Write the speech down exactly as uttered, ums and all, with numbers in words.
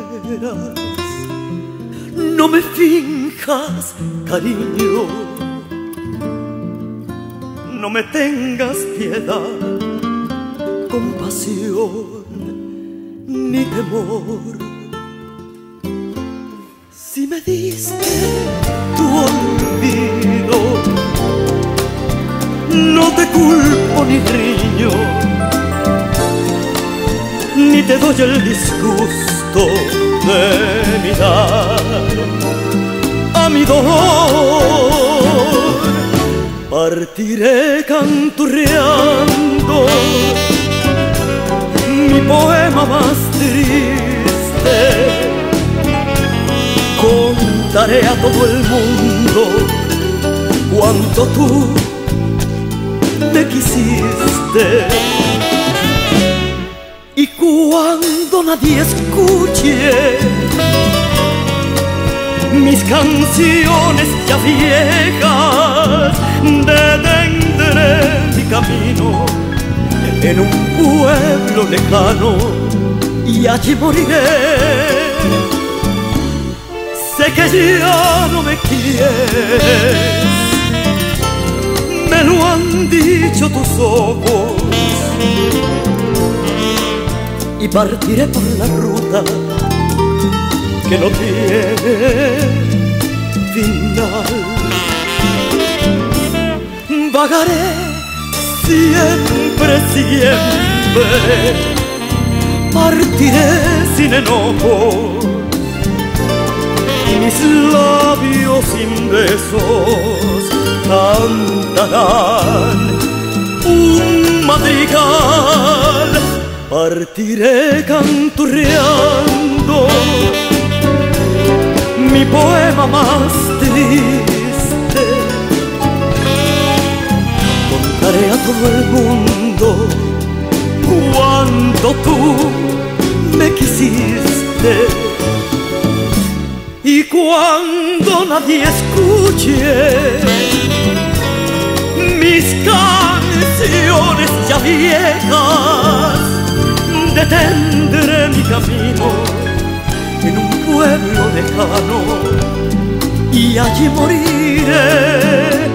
quieras, no me finjas cariño, no me tengas piedad, compasión ni temor. Si me diste tu olvido, no te culpo ni riño, ni te doy el disgusto de mirar a mi dolor. Partiré canturreando mi poema más triste, contaré a todo el mundo cuánto tú me quisiste. Y cuando nadie escuche mis canciones ya viejas, detendré mi camino en un pueblo lejano y allí moriré. Sé que ya no me quieres, me lo han dicho tus ojos, y partiré por la ruta que no tiene final. Vagaré siempre, siempre, partiré sin enojo, y mis labios sin besos cantarán un madrigal. Partiré canturreando mi poema más triste, contaré a todo el mundo cuánto tú me quisiste. Y cuando nadie escuche mis canciones ya viejas, detendré mi camino en un pueblo lejano y allí moriré.